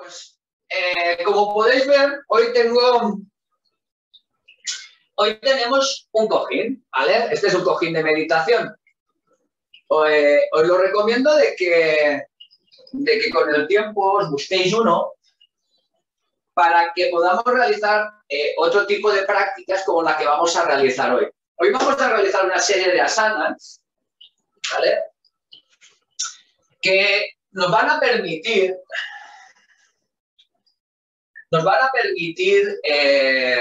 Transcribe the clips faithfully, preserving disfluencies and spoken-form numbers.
pues eh, como podéis ver, hoy tengo, hoy tenemos un cojín, ¿vale? Este es un cojín de meditación. Hoy, os lo recomiendo de que, de que con el tiempo os busquéis uno para que podamos realizar eh, otro tipo de prácticas como la que vamos a realizar hoy. Hoy vamos a realizar una serie de asanas, ¿vale? Que nos van a permitir, nos van a permitir eh,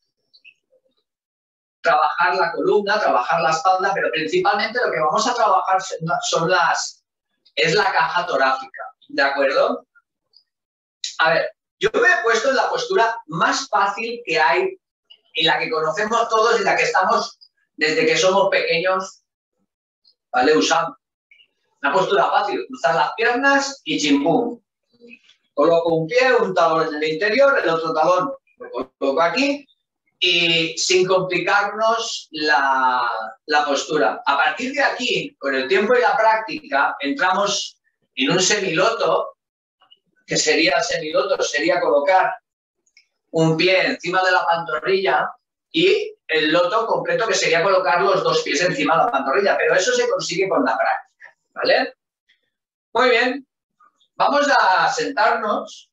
trabajar la columna, trabajar la espalda, pero principalmente lo que vamos a trabajar son las, es la caja torácica, ¿de acuerdo? A ver, yo me he puesto en la postura más fácil que hay y la que conocemos todos y la que estamos desde que somos pequeños, ¿vale? Usando. Una postura fácil, cruzar las piernas y chimpum. Coloco un pie, un talón en el interior, el otro talón lo coloco aquí y sin complicarnos la, la postura. A partir de aquí, con el tiempo y la práctica, entramos en un semiloto, que sería el semiloto, sería colocar un pie encima de la pantorrilla y el loto completo, que sería colocar los dos pies encima de la pantorrilla, pero eso se consigue con la práctica, ¿vale? Muy bien, vamos a sentarnos.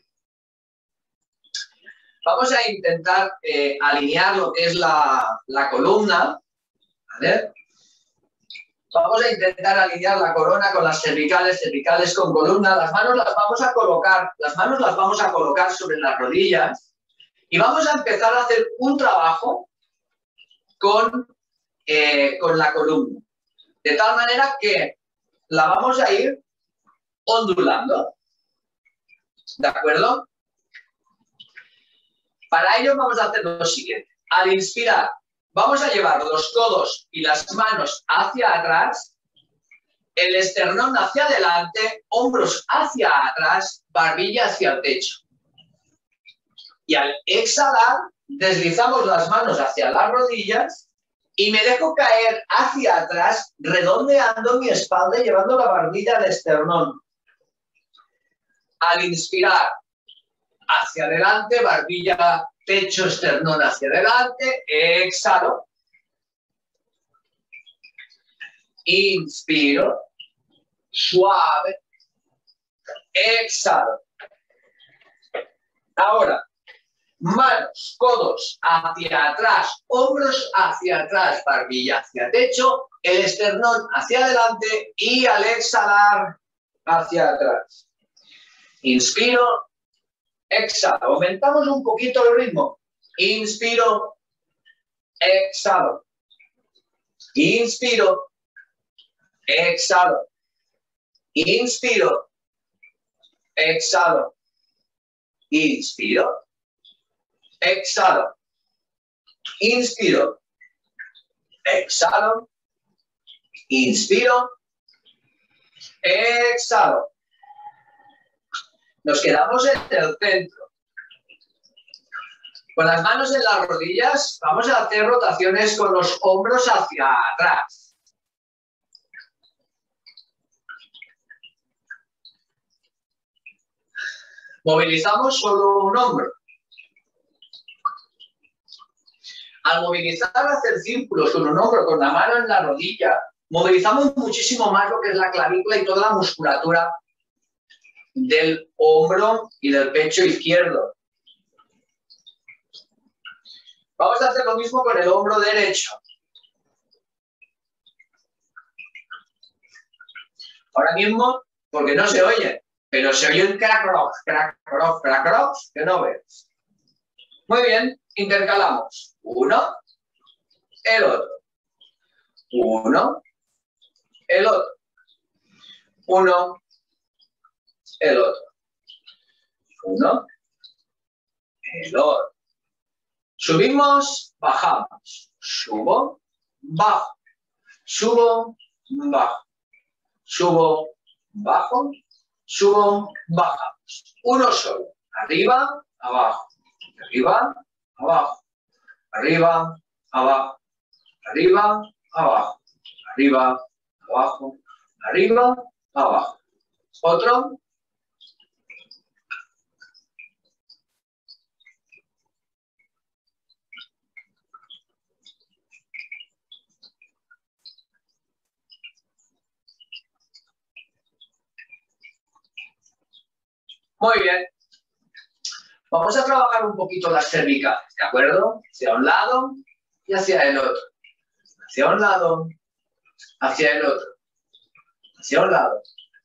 Vamos a intentar eh, alinear lo que es la, la columna, ¿vale? Vamos a intentar alinear la corona con las cervicales, cervicales con columna. Las manos las vamos a colocar, las manos las vamos a colocar sobre las rodillas y vamos a empezar a hacer un trabajo con, eh, con la columna. De tal manera que la vamos a ir ondulando, ¿de acuerdo? Para ello vamos a hacer lo siguiente. Al inspirar, vamos a llevar los codos y las manos hacia atrás, el esternón hacia adelante, hombros hacia atrás, barbilla hacia el techo. Y al exhalar, deslizamos las manos hacia las rodillas y me dejo caer hacia atrás, redondeando mi espalda y llevando la barbilla al esternón. Al inspirar, hacia adelante, barbilla, pecho, esternón hacia adelante, exhalo. Inspiro, suave, exhalo. Ahora, manos, codos hacia atrás, hombros hacia atrás, barbilla hacia techo, el esternón hacia adelante y al exhalar hacia atrás. Inspiro, exhalo. Aumentamos un poquito el ritmo. Inspiro, exhalo. Inspiro, exhalo. Inspiro, exhalo. Inspiro, exhalo. Inspiro, exhalo. Inspiro, exhalo. Nos quedamos en el centro. Con las manos en las rodillas vamos a hacer rotaciones con los hombros hacia atrás. Movilizamos solo un hombro. Al movilizar, hacer círculos con un hombro, con la mano en la rodilla, movilizamos muchísimo más lo que es la clavícula y toda la musculatura del hombro y del pecho izquierdo. Vamos a hacer lo mismo con el hombro derecho. Ahora mismo, porque no se oye, pero se oye un crack rock, crack rock, crack rock, que no ves. Muy bien, intercalamos. Uno, el otro. Uno, el otro. Uno, el otro. Uno, el otro. Subimos, bajamos. Subo, bajo. Subo, bajo. Subo, bajo. Subo, bajamos. Uno solo. Arriba, abajo. Arriba, abajo. Arriba, abajo. Arriba, abajo. Arriba, abajo. Arriba, abajo. Otro. Muy bien. Vamos a trabajar un poquito las cervicales, ¿de acuerdo? Hacia un lado y hacia el otro. Hacia un lado, hacia el otro. Hacia un lado.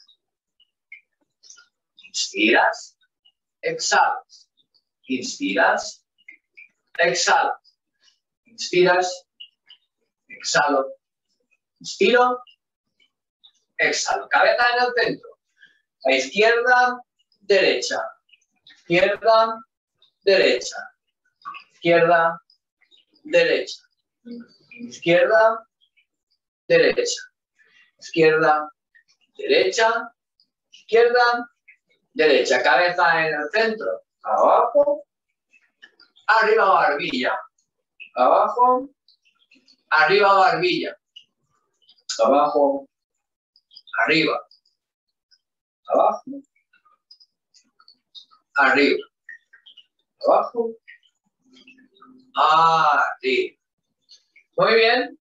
Inspiras, exhalas. Inspiras, exhalas. Inspiras, exhalo. Inspiro, exhalo. Cabeza en el centro. A izquierda, derecha. Izquierda, derecha. Izquierda, derecha. Izquierda, derecha. Izquierda, derecha. Izquierda, derecha. Cabeza en el centro. Abajo. Arriba barbilla. Abajo. Arriba barbilla. Abajo. Arriba. Abajo. Arriba. Abajo. Arriba. Muy bien.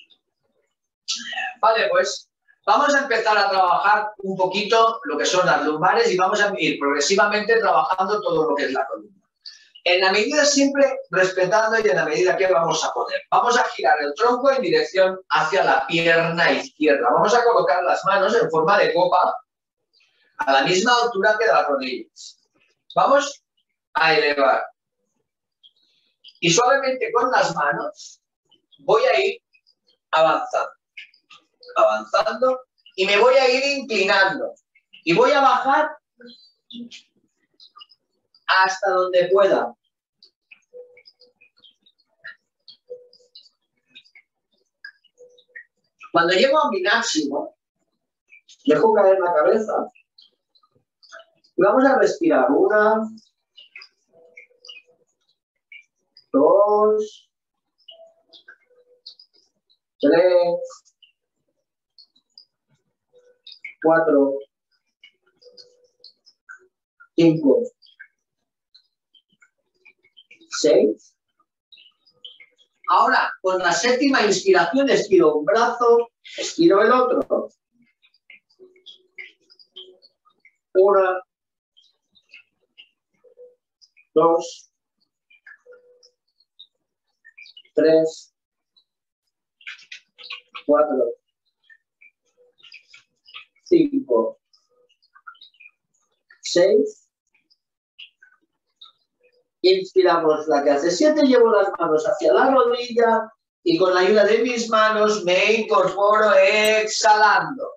Vale, pues vamos a empezar a trabajar un poquito lo que son las lumbares y vamos a ir progresivamente trabajando todo lo que es la columna. En la medida siempre respetando y en la medida que vamos a poder. Vamos a girar el tronco en dirección hacia la pierna izquierda. Vamos a colocar las manos en forma de copa a la misma altura que las rodillas. Vamos a elevar. Y suavemente con las manos voy a ir avanzando. Avanzando y me voy a ir inclinando. Y voy a bajar hasta donde pueda. Cuando llego a mi máximo, dejo caer la cabeza y vamos a respirar. Una, dos, tres, cuatro, cinco, seis. Ahora, con la séptima inspiración, estiro un brazo, estiro el otro. Una, dos, tres, cuatro, cinco, seis. Inspiramos la que hace siete, llevo las manos hacia la rodilla y con la ayuda de mis manos me incorporo exhalando.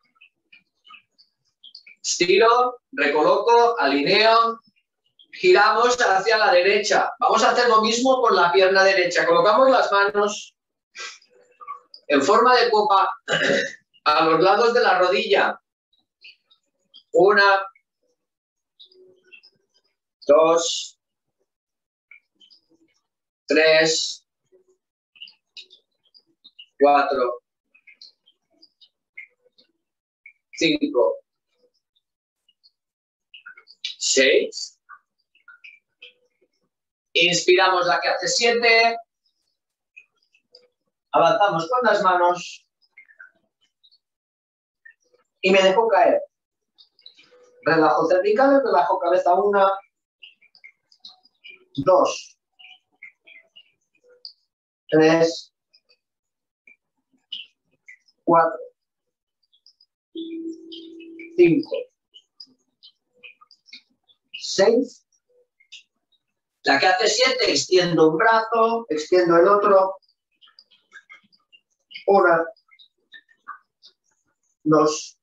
Estiro, recoloco, alineo, giramos hacia la derecha. Vamos a hacer lo mismo con la pierna derecha. Colocamos las manos en forma de copa a los lados de la rodilla. Una, dos, tres, cuatro, cinco, seis. Inspiramos la que hace siete. Avanzamos con las manos. Y me dejo caer. Relajo cervicales, relajo cabeza. Una, dos. Tres, cuatro, cinco, seis. La que hace siete, extiendo un brazo, extiendo el otro. Una, dos,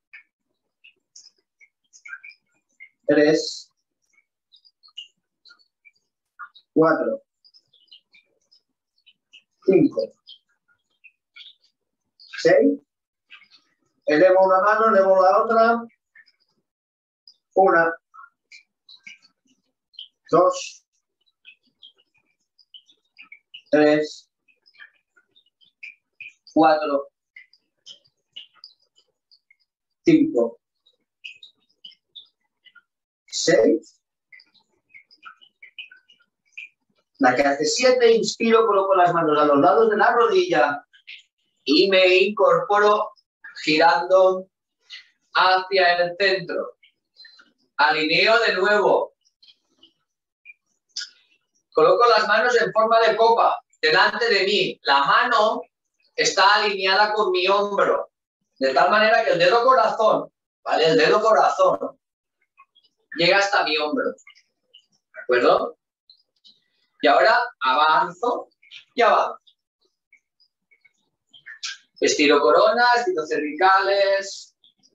tres, cuatro, cinco, seis. Elevo una mano, elevo la otra. Una, dos, tres, cuatro, cinco, seis. La que hace siete, inspiro, coloco las manos a los lados de la rodilla y me incorporo girando hacia el centro. Alineo de nuevo. Coloco las manos en forma de copa delante de mí. La mano está alineada con mi hombro, de tal manera que el dedo corazón, ¿vale? El dedo corazón llega hasta mi hombro, ¿de acuerdo? Y ahora avanzo y avanzo. Estiro corona, estiro cervicales.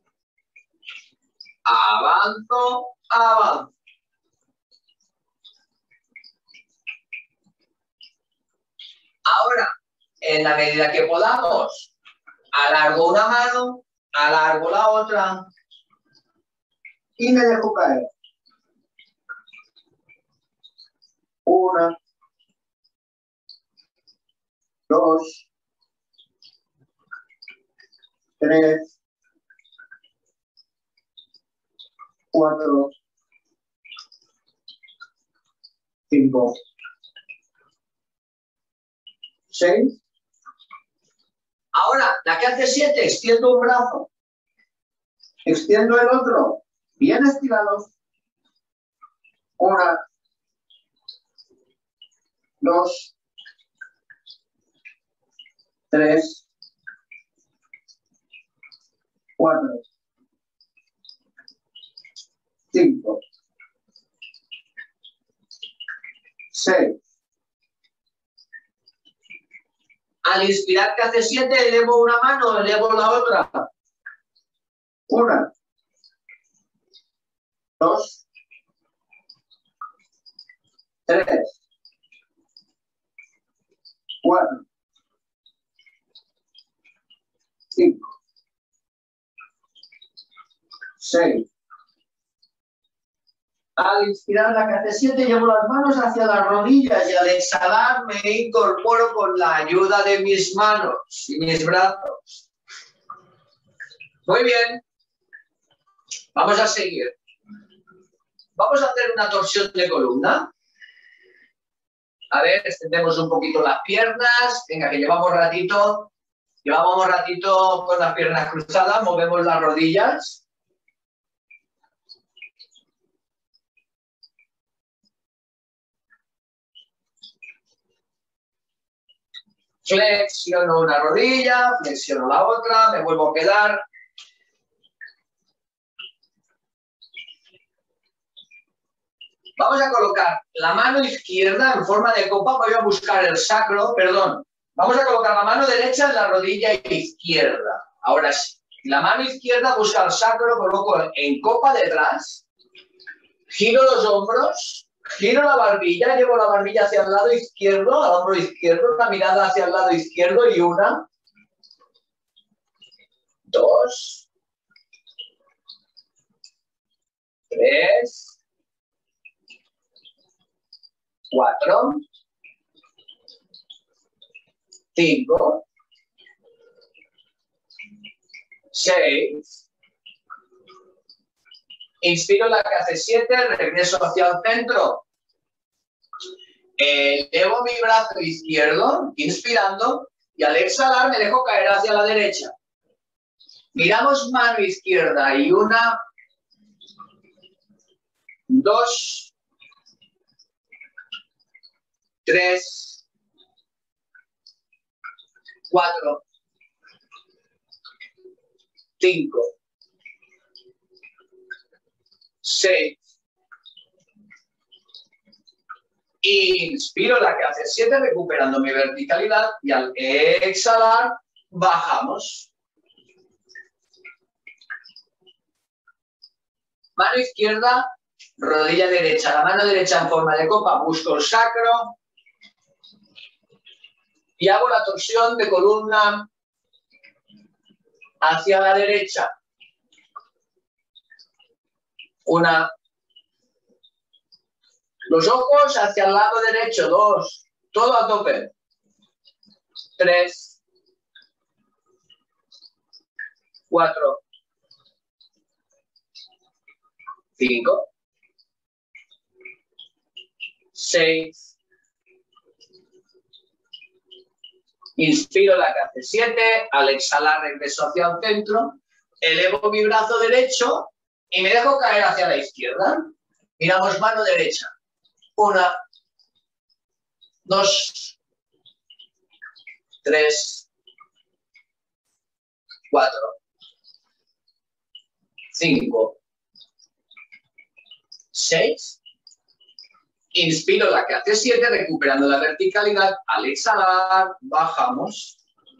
Avanzo, avanzo. Ahora, en la medida que podamos, alargo una mano, alargo la otra y me dejo caer. Una, dos, tres, cuatro, cinco, seis. Ahora, la que hace siete, extiendo un brazo, extiendo el otro, bien estirados. Una, dos, tres, cuatro, cinco, seis. Al inspirar que hace siete, elevo una mano, elevo la otra. Una, dos, tres, cuatro, cinco, seis. Al inspirar la que hace siete, llevo las manos hacia las rodillas y al exhalar me incorporo con la ayuda de mis manos y mis brazos. Muy bien. Vamos a seguir. Vamos a hacer una torsión de columna. A ver, extendemos un poquito las piernas. Venga, que llevamos ratito. Llevamos ratito con las piernas cruzadas. Movemos las rodillas. Flexiono una rodilla, flexiono la otra, me vuelvo a quedar. Vamos a colocar la mano izquierda en forma de copa. Voy a buscar el sacro, perdón. Vamos a colocar la mano derecha en la rodilla izquierda. Ahora sí. La mano izquierda busca el sacro, coloco en copa detrás. Giro los hombros. Giro la barbilla, llevo la barbilla hacia el lado izquierdo, al hombro izquierdo, la mirada hacia el lado izquierdo y una, dos, tres, cuatro, cinco, seis. Inspiro la que hace siete, regreso hacia el centro. Elevo mi brazo izquierdo, inspirando, y al exhalar me dejo caer hacia la derecha. Miramos mano izquierda y una, dos, tres, cuatro, cinco, seis. Inspiro la que hace siete, recuperando mi verticalidad, y al exhalar bajamos. Mano izquierda, rodilla derecha. La mano derecha en forma de copa, busco el sacro y hago la torsión de columna hacia la derecha. Una. Los ojos hacia el lado derecho. Dos. Todo a tope. Tres. Cuatro. Cinco. Seis. Inspiro la que hace siete. Al exhalar regreso hacia el centro. Elevo mi brazo derecho. y me dejo caer hacia la izquierda. Miramos mano derecha. Una, dos, tres, cuatro, cinco, seis. Inspiro la que hace siete, recuperando la verticalidad. Al exhalar, bajamos.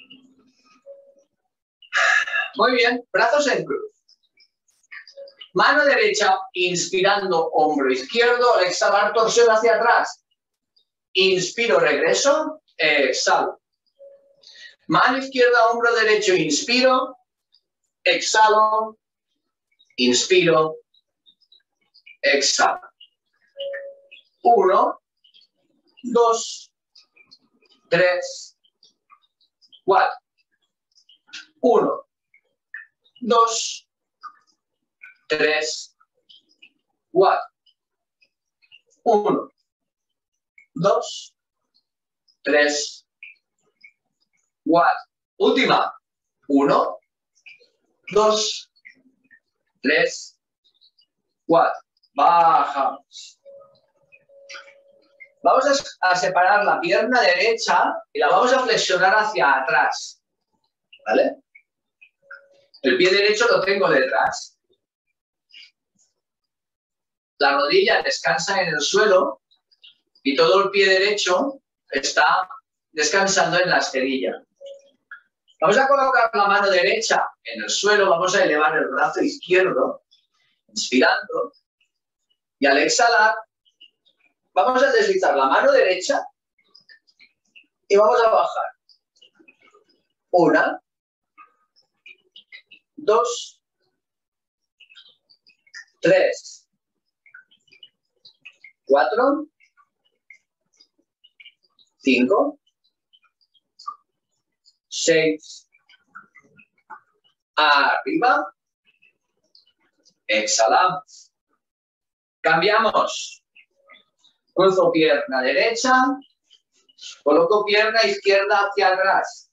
Muy bien, brazos en cruz. Mano derecha, inspirando hombro izquierdo. Al exhalar, torsión hacia atrás. Inspiro, regreso, exhalo. Mano izquierda, hombro derecho, inspiro, exhalo, inspiro, exhalo. Uno, dos, tres, cuatro. Uno, dos, tres, cuatro. Uno, dos, tres, cuatro. Última. Uno, dos, tres, cuatro. Bajamos. Vamos a, a separar la pierna derecha y la vamos a flexionar hacia atrás. ¿Vale? El pie derecho lo tengo detrás. La rodilla descansa en el suelo y todo el pie derecho está descansando en la esterilla. Vamos a colocar la mano derecha en el suelo, vamos a elevar el brazo izquierdo, inspirando, y al exhalar, vamos a deslizar la mano derecha y vamos a bajar. Una, dos, tres, cuatro, cinco, seis, arriba, exhalamos. Cambiamos. Cruzo pierna derecha, coloco pierna izquierda hacia atrás.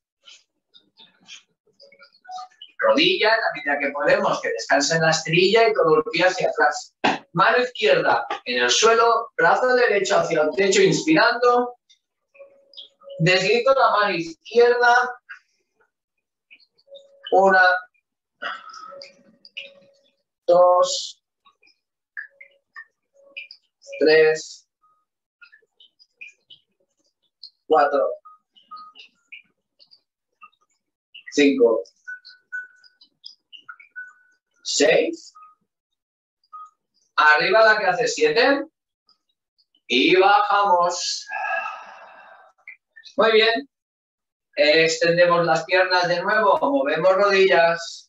Rodilla, en la medida que podemos, que descanse en la esterilla y todo el pie hacia atrás. Mano izquierda en el suelo, brazo derecho hacia el techo, inspirando. Deslizo la mano izquierda. Una, dos, tres, cuatro, cinco, seis. Arriba la que hace siete. Y bajamos. Muy bien. Extendemos las piernas de nuevo, movemos rodillas.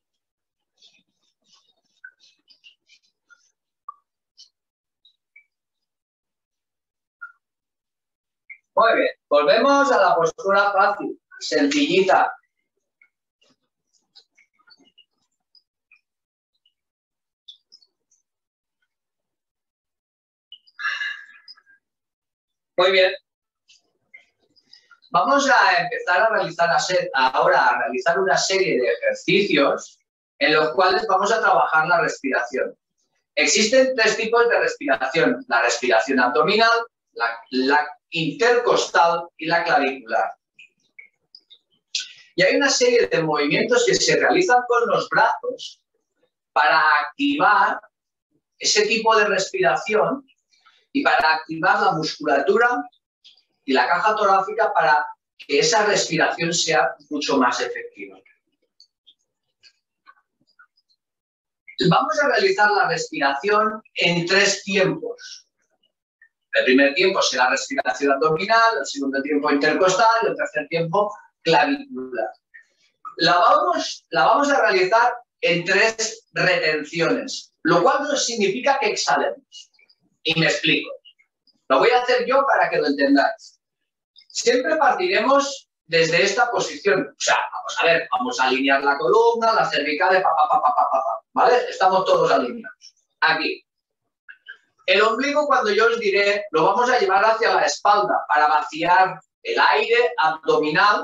Muy bien, volvemos a la postura fácil, sencillita. Muy bien. Vamos a empezar a realizar ahora a realizar una serie de ejercicios en los cuales vamos a trabajar la respiración. Existen tres tipos de respiración: la respiración abdominal, la, la intercostal y la clavicular. Y hay una serie de movimientos que se realizan con los brazos para activar ese tipo de respiración y para activar la musculatura y la caja torácica para que esa respiración sea mucho más efectiva. Vamos a realizar la respiración en tres tiempos. El primer tiempo será respiración abdominal, el segundo tiempo intercostal y el tercer tiempo clavicular. La vamos, la vamos a realizar en tres retenciones, lo cual no significa que exhalemos. Y me explico. Lo voy a hacer yo para que lo entendáis. Siempre partiremos desde esta posición. O sea, vamos a ver, vamos a alinear la columna, las cervicales, pa, pa, pa, pa, pa, pa, pa, ¿vale? Estamos todos alineados. Aquí. El ombligo, cuando yo os diré, lo vamos a llevar hacia la espalda para vaciar el aire abdominal.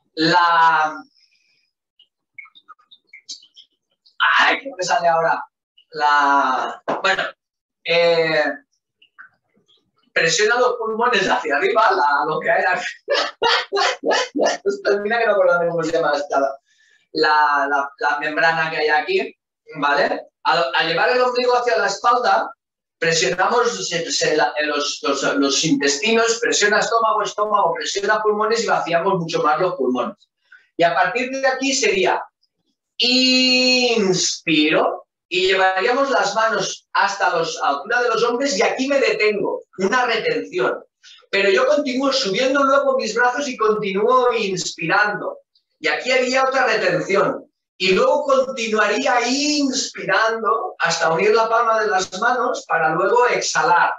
La... ¡Ay, qué me sale ahora! la... Bueno, eh, presiona los pulmones hacia arriba, la, lo que hay aquí. Mira que no recuerdo cómo se llama esta, la, la, la membrana que hay aquí, ¿vale? Al, al llevar el ombligo hacia la espalda, presionamos se, se, la, los, los, los intestinos, presiona estómago, estómago, presiona pulmones y vaciamos mucho más los pulmones. Y a partir de aquí sería inspiro y llevaríamos las manos hasta los, a la altura de los hombros y aquí me detengo, una retención. Pero yo continúo subiendo luego mis brazos y continúo inspirando. Y aquí haría otra retención. Y luego continuaría inspirando hasta unir la palma de las manos para luego exhalar.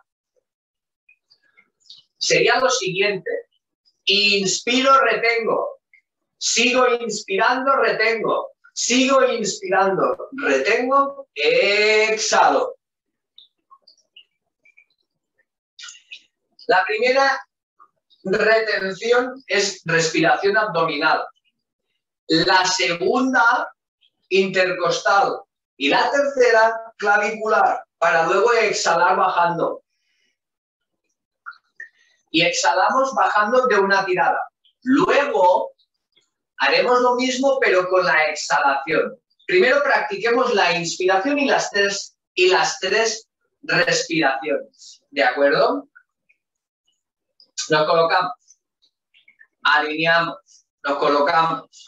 Sería lo siguiente. Inspiro, retengo. Sigo inspirando, retengo. Sigo inspirando, retengo, exhalo. La primera retención es respiración abdominal. La segunda, intercostal. Y la tercera, clavicular, para luego exhalar bajando. Y exhalamos bajando de una tirada. Luego haremos lo mismo, pero con la exhalación. Primero practiquemos la inspiración y las tres, y las tres respiraciones. ¿De acuerdo? Nos colocamos. Alineamos. Nos colocamos.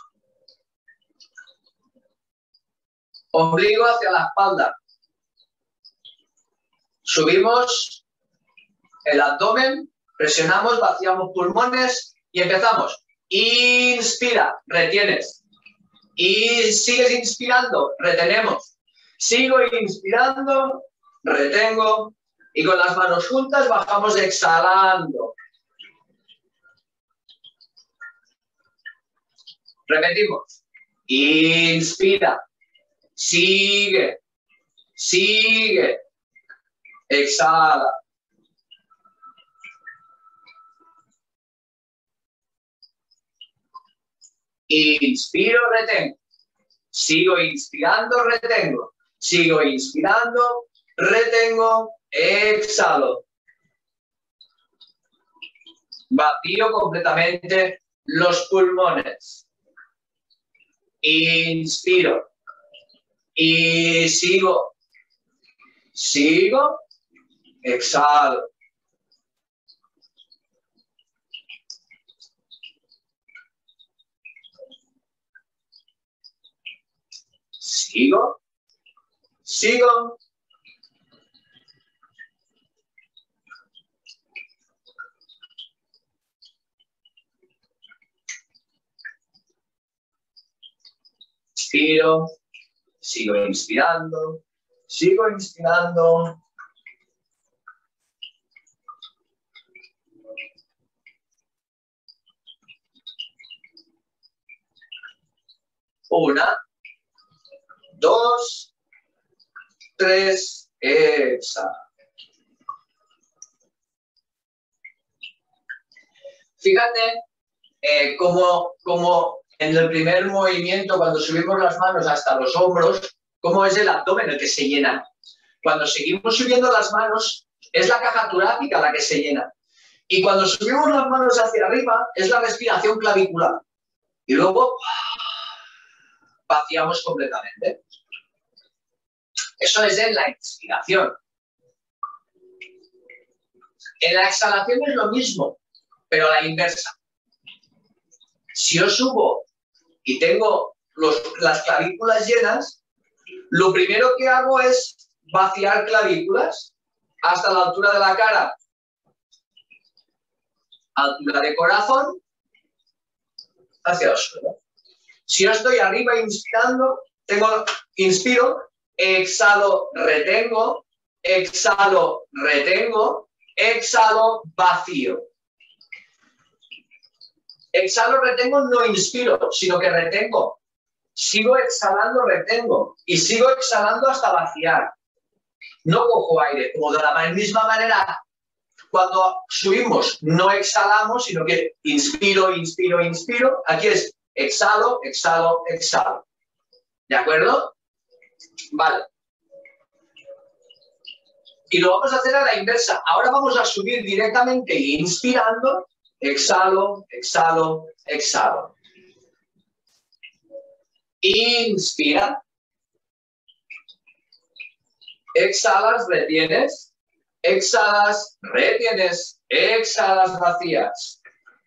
Ombligo hacia la espalda. Subimos el abdomen, presionamos, vaciamos pulmones y empezamos. Inspira, retienes. Y sigues inspirando, retenemos. Sigo inspirando, retengo. Y con las manos juntas bajamos exhalando. Repetimos. Inspira. Sigue. Sigue. Exhala. Inspiro, retengo. Sigo inspirando, retengo. Sigo inspirando, retengo, exhalo. Vacío completamente los pulmones. Inspiro. Y sigo. Sigo. Exhalo. Sigo, sigo. Inspiro, sigo inspirando, sigo inspirando. Una. Dos, tres, exhala. Fíjate eh, como, como en el primer movimiento, cuando subimos las manos hasta los hombros, cómo es el abdomen el que se llena. Cuando seguimos subiendo las manos, es la caja torácica la que se llena. Y cuando subimos las manos hacia arriba, es la respiración clavicular. Y luego vaciamos completamente. Eso es en la inspiración. En la exhalación es lo mismo, pero a la inversa. Si yo subo y tengo los, las clavículas llenas, lo primero que hago es vaciar clavículas hasta la altura de la cara, altura de corazón, hacia el suelo. Si yo estoy arriba inspirando, tengo, inspiro, exhalo, retengo, exhalo, retengo, exhalo, vacío. Exhalo, retengo, no inspiro, sino que retengo. Sigo exhalando, retengo. Y sigo exhalando hasta vaciar. No cojo aire. Como de la misma manera, cuando subimos, no exhalamos, sino que inspiro, inspiro, inspiro. Aquí es exhalo, exhalo, exhalo. ¿De acuerdo? Vale. Y lo vamos a hacer a la inversa. Ahora vamos a subir directamente inspirando, exhalo, exhalo, exhalo. Inspira. Exhalas, retienes. Exhalas, retienes. Exhalas, vacías.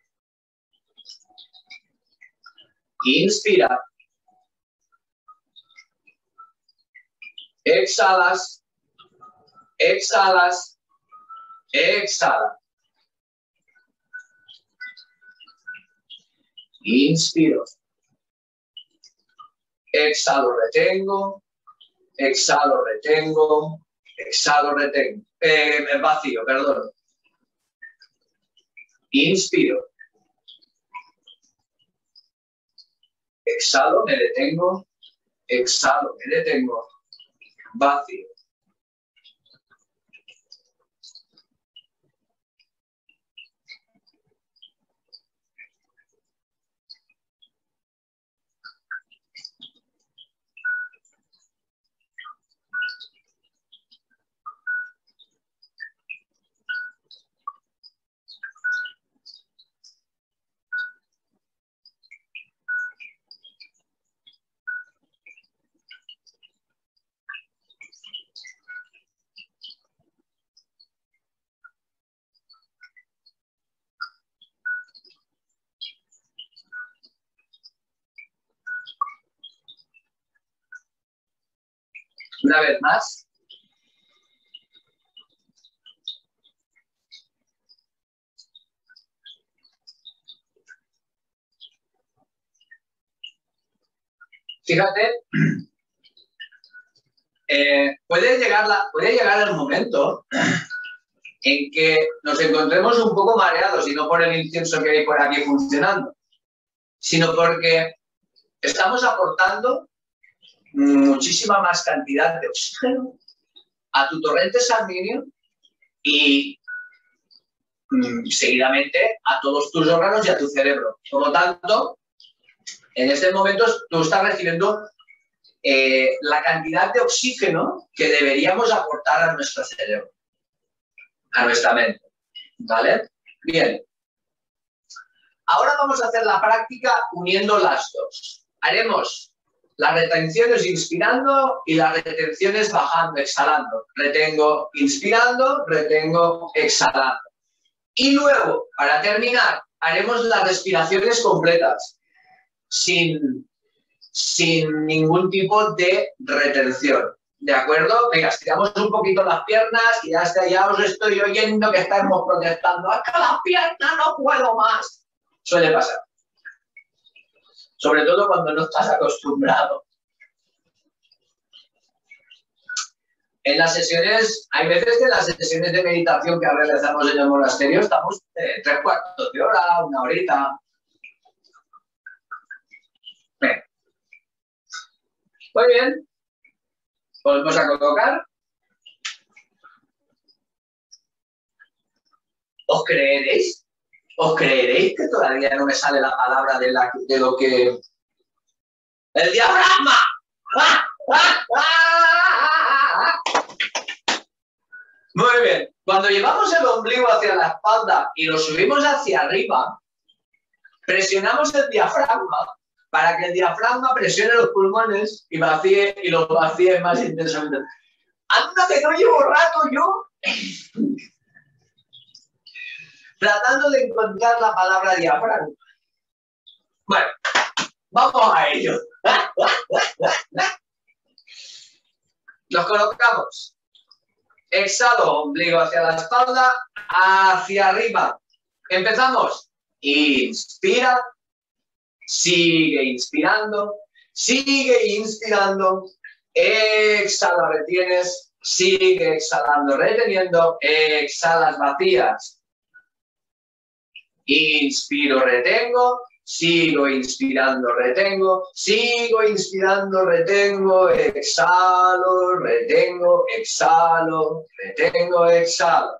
Inspira. Exhalas. Exhalas. Exhala. Inspiro. Exhalo, retengo. Exhalo, retengo. Exhalo, retengo. Eh, vacío, perdón. Inspiro. Exhalo, me detengo. Exhalo, me detengo. Vacío. Una vez más. Fíjate, eh, puede, llegar la, puede llegar el momento en que nos encontremos un poco mareados, y no por el incienso que hay por aquí funcionando, sino porque estamos aportando muchísima más cantidad de oxígeno a tu torrente sanguíneo y mm, seguidamente a todos tus órganos y a tu cerebro. Por lo tanto, en este momento tú estás recibiendo eh, la cantidad de oxígeno que deberíamos aportar a nuestro cerebro, a nuestra mente. ¿Vale? Bien. Ahora vamos a hacer la práctica uniendo las dos. Haremos las retenciones inspirando y las retenciones bajando, exhalando. Retengo inspirando, retengo exhalando. Y luego, para terminar, haremos las respiraciones completas, sin, sin ningún tipo de retención. ¿De acuerdo? Venga, estiramos un poquito las piernas y ya, está, ya os estoy oyendo que estamos protestando. ¡Acá las piernas no puedo más! Suele pasar. Sobre todo cuando no estás acostumbrado. En las sesiones, hay veces que en las sesiones de meditación que realizamos en el monasterio estamos eh, tres cuartos de hora, una horita. Bien. Muy bien. Volvemos a colocar. ¿Os creeréis? ¿Os creeréis que todavía no me sale la palabra de, la, de lo que... ¡El diafragma! ¡Ah! ¡Ah! ¡Ah! Muy bien. Cuando llevamos el ombligo hacia la espalda y lo subimos hacia arriba, presionamos el diafragma para que el diafragma presione los pulmones y vacíe y los vacíe más intensamente. ¡Anda que no llevo rato yo! Tratando de encontrar la palabra diafragma. Bueno, vamos a ello. Nos colocamos. Exhalo, ombligo hacia la espalda, hacia arriba. Empezamos. Inspira. Sigue inspirando. Sigue inspirando. Exhala, retienes. Sigue exhalando, reteniendo. Exhalas, vacías. Inspiro, retengo, sigo inspirando, retengo, sigo inspirando, retengo, exhalo, retengo, exhalo, retengo, exhalo.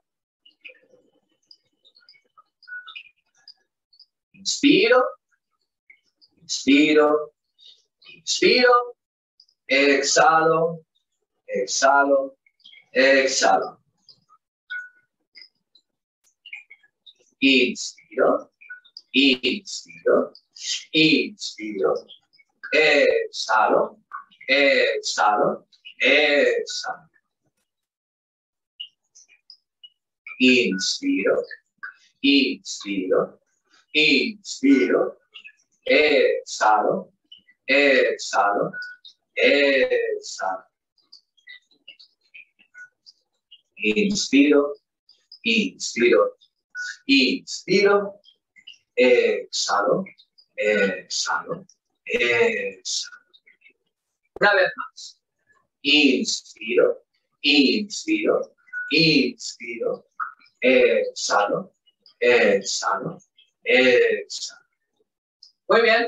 Inspiro, inspiro, inspiro, exhalo, exhalo, exhalo. inspiro, inspiro, inspiro, exhalo, exhalo, exhalo. Inspiro, inspiro, inspiro, exhalo, exhalo, exhalo. Inspiro, inspiro, inspiro, exhalo, exhalo, exhalo. Una vez más. Inspiro, inspiro, inspiro, exhalo, exhalo, exhalo. Muy bien.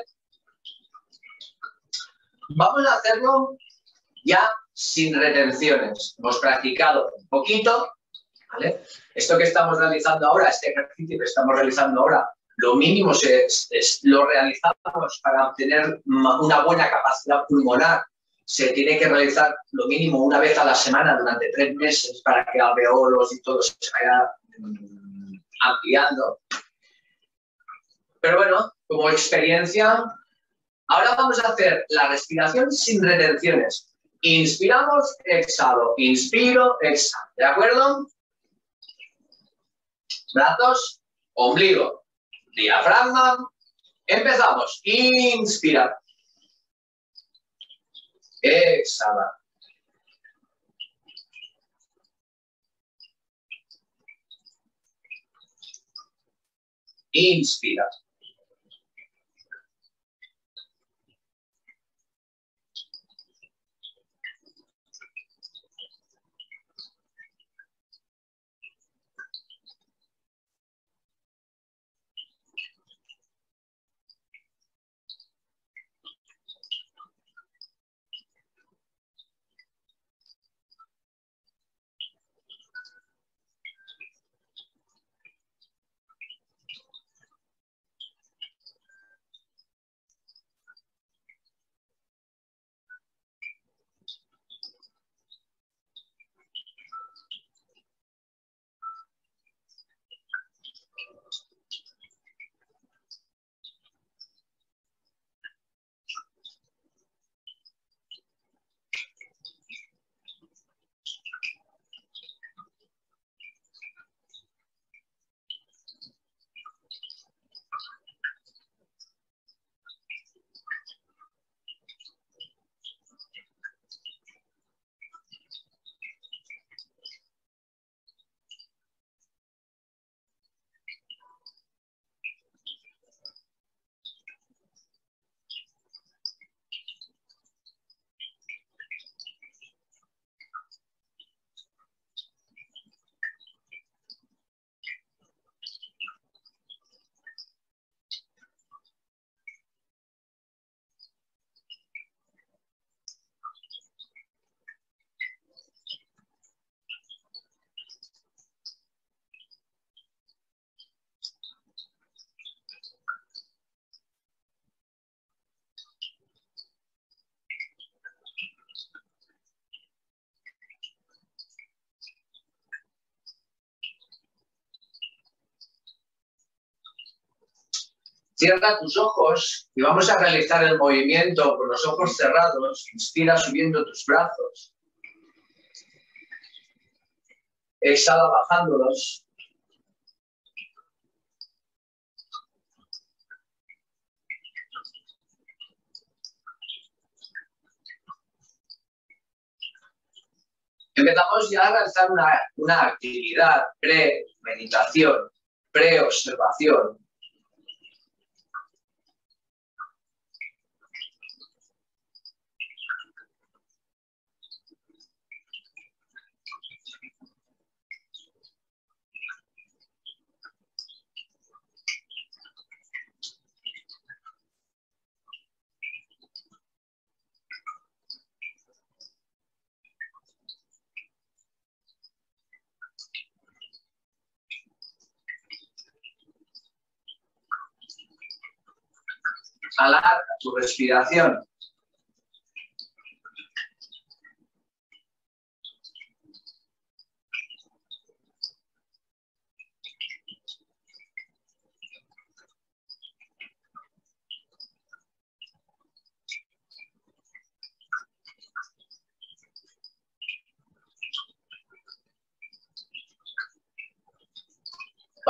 Vamos a hacerlo ya sin retenciones. Hemos practicado un poquito, ¿vale? Esto que estamos realizando ahora, este ejercicio que estamos realizando ahora, lo mínimo es, es, lo realizamos para obtener una buena capacidad pulmonar. Se tiene que realizar lo mínimo una vez a la semana durante tres meses para que alveolos y todo se vaya mmm, ampliando. Pero bueno, como experiencia, ahora vamos a hacer la respiración sin retenciones. Inspiramos, exhalo, inspiro, exhalo. ¿De acuerdo? Brazos, ombligo, diafragma. Empezamos. Inspira. Exhala. Inspira. Cierra tus ojos y vamos a realizar el movimiento con los ojos cerrados. Inspira subiendo tus brazos. Exhala bajándolos. Empezamos ya a realizar una, una actividad pre-meditación, pre-observación. Alarga tu respiración.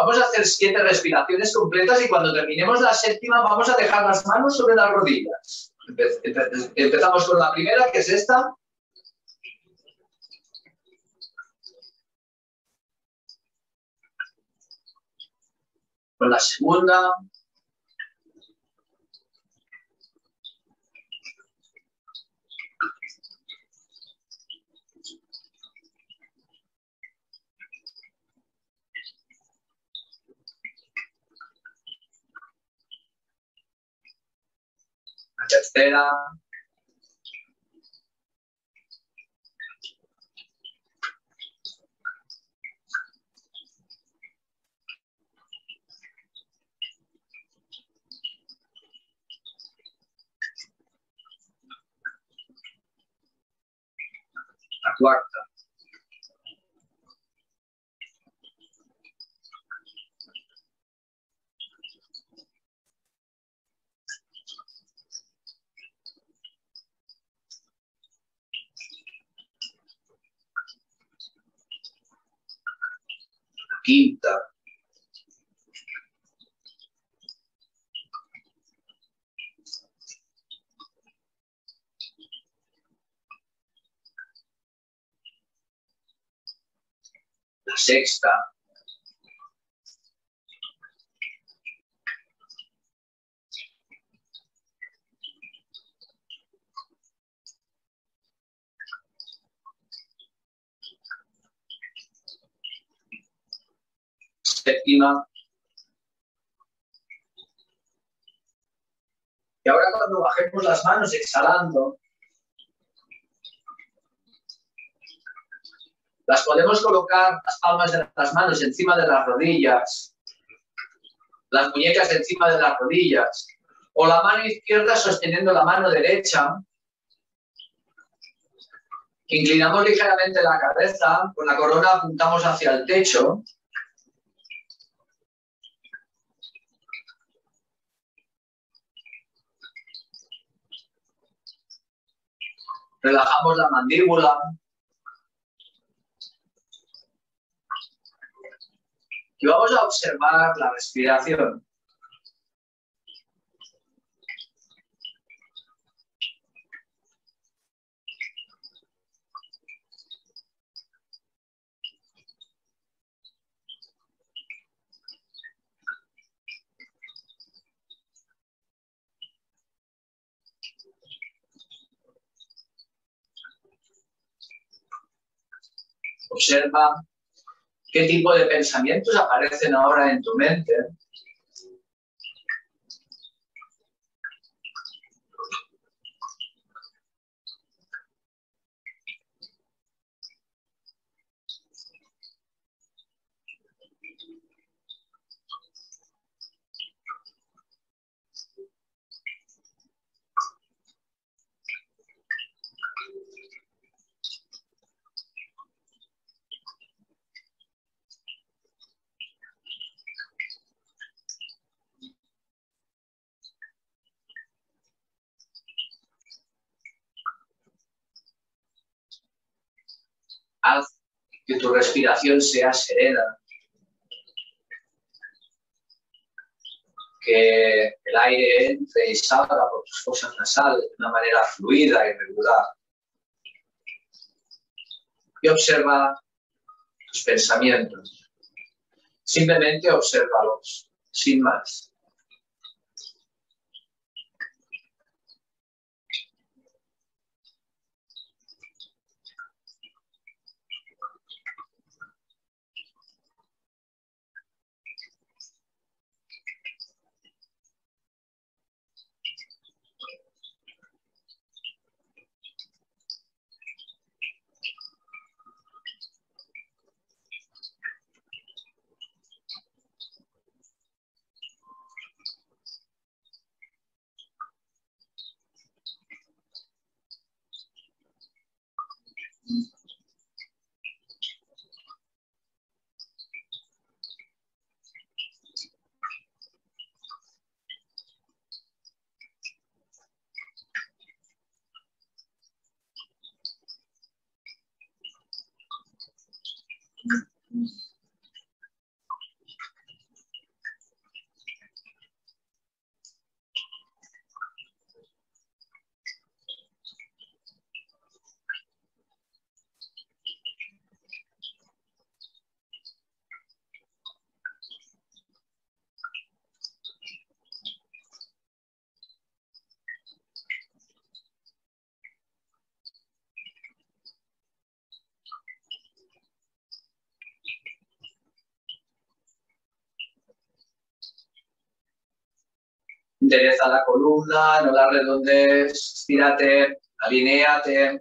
Vamos a hacer siete respiraciones completas y cuando terminemos la séptima vamos a dejar las manos sobre las rodillas. Empezamos con la primera, que es esta. Con la segunda. La tercera. La cuarta. La quinta. La sexta. Séptima. Y ahora cuando bajemos las manos exhalando, las podemos colocar las palmas de las manos encima de las rodillas, las muñecas encima de las rodillas, o la mano izquierda sosteniendo la mano derecha. Inclinamos ligeramente la cabeza, con la corona apuntamos hacia el techo. Relajamos la mandíbula. Y vamos a observar la respiración. Observa qué tipo de pensamientos aparecen ahora en tu mente. Haz que tu respiración sea serena, que el aire entre y salga por tus fosas nasales de una manera fluida y regular. Y observa tus pensamientos. Simplemente obsérvalos, sin más. Endereza la columna, no la redondees, estírate, alinéate.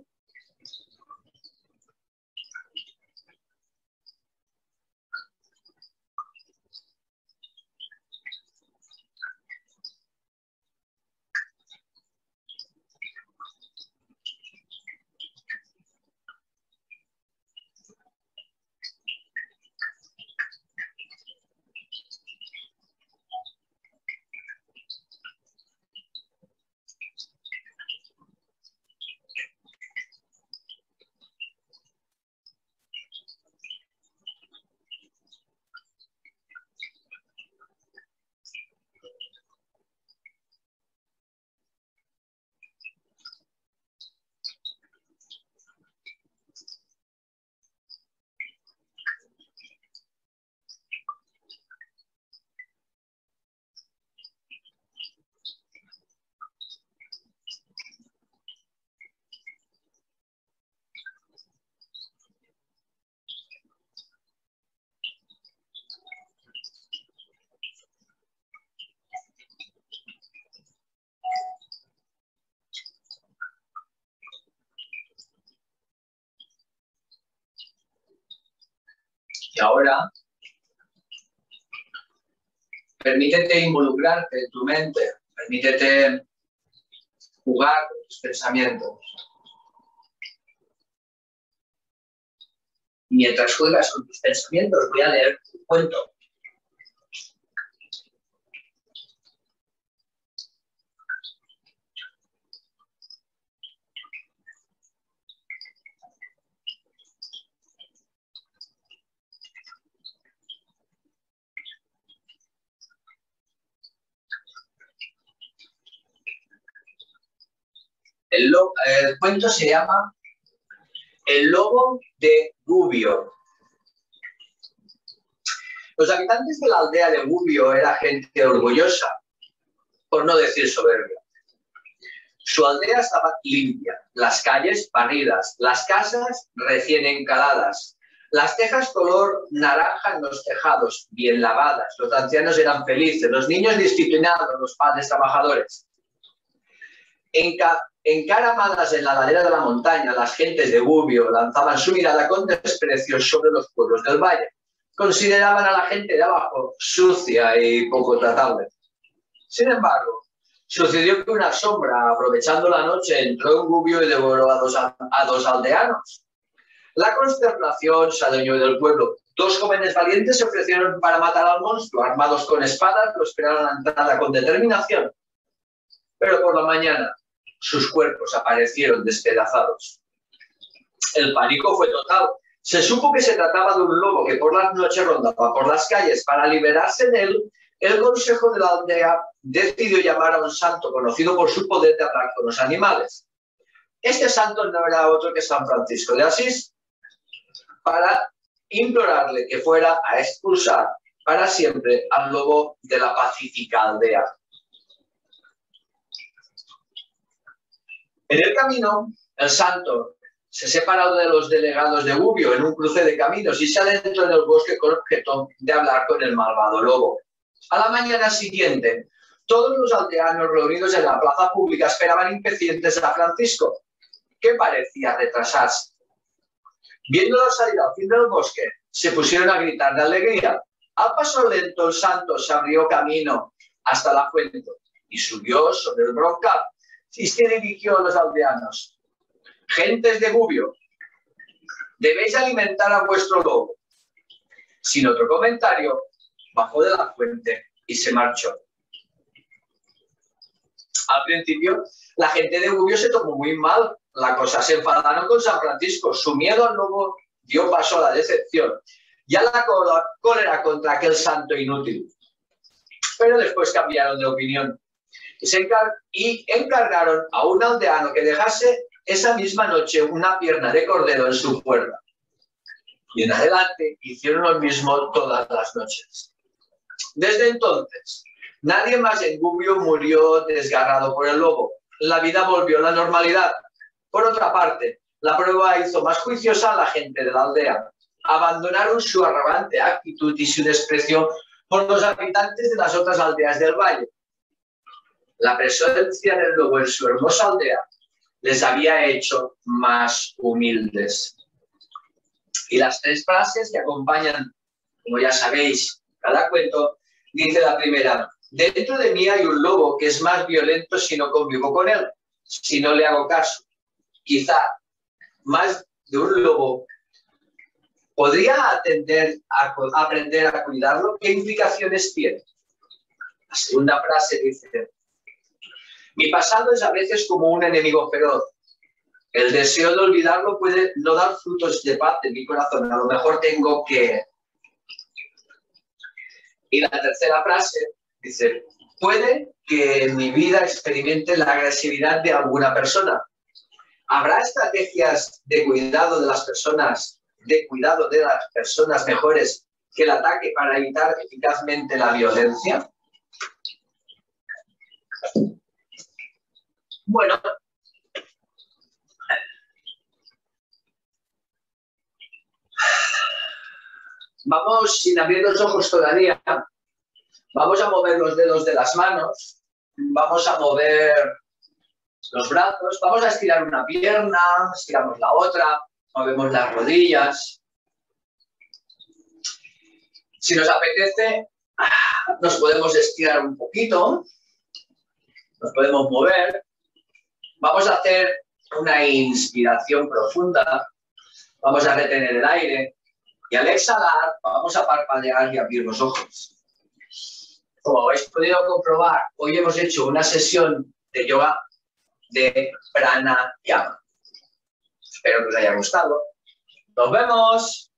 Y ahora, permítete involucrarte en tu mente, permítete jugar con tus pensamientos. Y mientras juegas con tus pensamientos, voy a leer un cuento. El, lo, el cuento se llama El lobo de Gubbio. Los habitantes de la aldea de Gubbio eran gente orgullosa, por no decir soberbia. Su aldea estaba limpia, las calles barridas, las casas recién encaladas, las tejas color naranja en los tejados, bien lavadas, los ancianos eran felices, los niños disciplinados, los padres trabajadores. Enca encaramadas en la ladera de la montaña, las gentes de Gubbio lanzaban su mirada con desprecio sobre los pueblos del valle. Consideraban a la gente de abajo sucia y poco tratable. Sin embargo, sucedió que una sombra, aprovechando la noche, entró en Gubbio y devoró a dos, a, a dos aldeanos. La consternación se adueñó del pueblo. Dos jóvenes valientes se ofrecieron para matar al monstruo. Armados con espadas, lo esperaron a la entrada con determinación. Pero por la mañana, sus cuerpos aparecieron despedazados. El pánico fue total. Se supo que se trataba de un lobo que por las noches rondaba por las calles. Para liberarse de él, el consejo de la aldea decidió llamar a un santo conocido por su poder de hablar con los animales. Este santo no era otro que San Francisco de Asís, para implorarle que fuera a expulsar para siempre al lobo de la pacífica aldea. En el camino, el santo se separó de los delegados de Gubbio en un cruce de caminos y se adentró en el bosque con objeto de hablar con el malvado lobo. A la mañana siguiente, todos los aldeanos reunidos en la plaza pública esperaban impacientes a Francisco, que parecía retrasarse. Viéndolo salir al fin del bosque, se pusieron a gritar de alegría. Al paso lento, el santo se abrió camino hasta la fuente y subió sobre el broncal y se dirigió a los aldeanos. Gentes de Gubbio, debéis alimentar a vuestro lobo. Sin otro comentario, bajó de la fuente y se marchó. Al principio, la gente de Gubbio se tomó muy mal la cosa. Se enfadaron con San Francisco. Su miedo al lobo dio paso a la decepción y a la cólera contra aquel santo inútil. Pero después cambiaron de opinión y, se encar y encargaron a un aldeano que dejase esa misma noche una pierna de cordero en su puerta. Y en adelante hicieron lo mismo todas las noches. Desde entonces, nadie más en Gubbio murió desgarrado por el lobo. La vida volvió a la normalidad. Por otra parte, la prueba hizo más juiciosa a la gente de la aldea. Abandonaron su arrogante actitud y su desprecio por los habitantes de las otras aldeas del valle. La presencia del lobo en su hermosa aldea les había hecho más humildes. Y las tres frases que acompañan, como ya sabéis, cada cuento, dice la primera: dentro de mí hay un lobo que es más violento si no convivo con él, si no le hago caso. Quizá más de un lobo podría atender a, a aprender a cuidarlo. ¿Qué implicaciones tiene? La segunda frase dice: mi pasado es a veces como un enemigo feroz. El deseo de olvidarlo puede no dar frutos de paz en mi corazón. A lo mejor tengo que... Y la tercera frase dice: puede que en mi vida experimente la agresividad de alguna persona. ¿Habrá estrategias de cuidado de las personas, de cuidado de las personas mejores que el ataque para evitar eficazmente la violencia? Bueno, vamos, sin abrir los ojos todavía, vamos a mover los dedos de las manos, vamos a mover los brazos, vamos a estirar una pierna, estiramos la otra, movemos las rodillas. Si nos apetece, nos podemos estirar un poquito, nos podemos mover. Vamos a hacer una inspiración profunda, vamos a retener el aire y al exhalar vamos a parpadear y abrir los ojos. Como habéis podido comprobar, hoy hemos hecho una sesión de yoga de pranayama. Espero que os haya gustado. ¡Nos vemos!